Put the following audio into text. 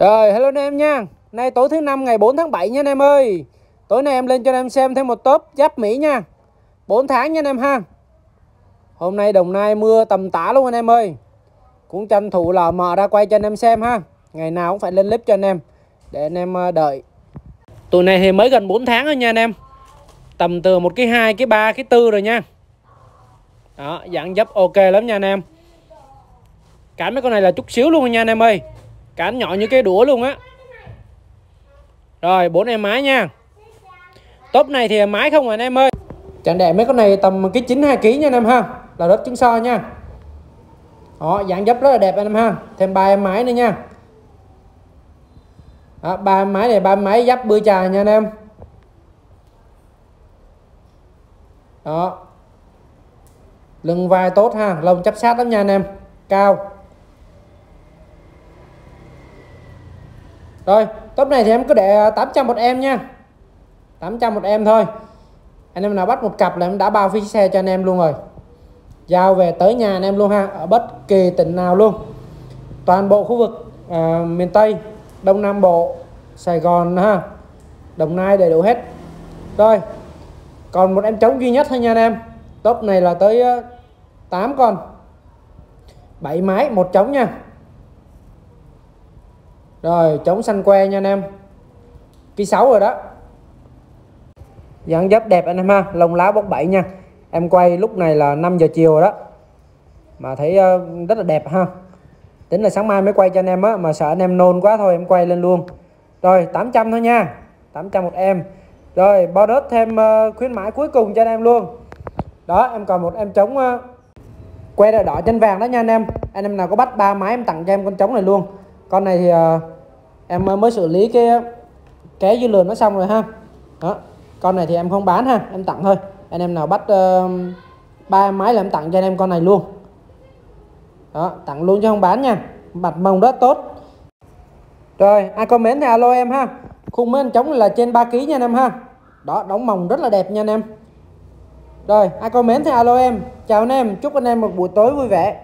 Rồi, hello anh em nha. Nay tối thứ năm ngày 4 tháng 7 nha anh em ơi. Tối nay em lên cho anh em xem thêm một top giáp Mỹ nha. 4 tháng nha anh em ha. Hôm nay Đồng Nai mưa tầm tã luôn anh em ơi. Cũng tranh thủ lò mò ra quay cho anh em xem ha. Ngày nào cũng phải lên clip cho anh em để anh em đợi. Tụi này thì mới gần 4 tháng thôi nha anh em. Tầm từ 1 kg 2 kg 3 kg 4 rồi nha. Đó, dạng dấp ok lắm nha anh em. Cán mấy con này là chút xíu luôn nha anh em ơi. Cán nhỏ như cái đũa luôn á. Rồi 4 em mái nha. Top này thì mái không anh em ơi. Chẳng đẻ mấy con này tầm cái 9-2 kg nha anh em ha. Là đất trứng so nha. Đó, dạng dấp rất là đẹp anh em ha. Thêm 3 em mái nữa nha. Đó, 3 em mái này 3 em mái dắp bươi trà nha anh em. Đó. Lưng vai tốt ha, lông chắc sát lắm nha anh em. Cao. Rồi, top này thì em cứ để 800 một em nha. 800 một em thôi. Anh em nào bắt một cặp là em đã bao phí xe cho anh em luôn rồi. Giao về tới nhà anh em luôn ha. Ở bất kỳ tỉnh nào luôn. Toàn bộ khu vực miền Tây, Đông Nam Bộ, Sài Gòn ha, Đồng Nai đầy đủ hết. Rồi, còn một em trống duy nhất thôi nha anh em. Top này là tới 8 con, 7 mái, một trống nha. Rồi, trống xanh que nha anh em. Ký 6 rồi đó. Dáng dấp đẹp anh em ha, lông lá bốc bẩy nha. Em quay lúc này là 5 giờ chiều rồi đó. Mà thấy rất là đẹp ha. Tính là sáng mai mới quay cho anh em á, mà sợ anh em nôn quá thôi em quay lên luôn. Rồi 800 thôi nha. 800 một em. Rồi bonus thêm khuyến mãi cuối cùng cho anh em luôn. Đó, em còn một em trống que đỏ đỏ chân vàng đó nha anh em. Anh em nào có bắt 3 mái em tặng cho em con trống này luôn. Con này thì em mới xử lý cái ké dư lườn nó xong rồi ha. Đó. Con này thì em không bán ha, em tặng thôi. Anh em nào bắt 3 mái là em tặng cho anh em con này luôn. Đó, tặng luôn chứ không bán nha. Mặt mông rất tốt. Rồi, ai comment thì alo em ha. Khung mấy anh trống là trên 3 kg nha anh em ha. Đó, đóng mồng rất là đẹp nha anh em. Rồi, ai comment thì alo em. Chào anh em, chúc anh em một buổi tối vui vẻ.